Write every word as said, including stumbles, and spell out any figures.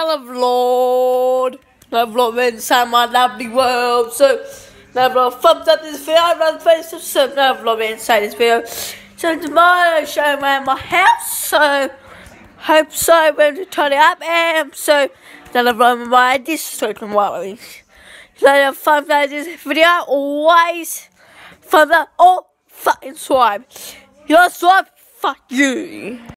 another vlog. Another vlog inside my lovely world. So, another vlog, thumbs up this video. Another face of some another vlog inside this video. So tomorrow, showing around my house. So, hope so. I'm going to turn it up. And so, another vlog with my this certain worries. So, thumbs up this video. Always thumbs up or fucking subscribe. You're subscribe. Fuck you.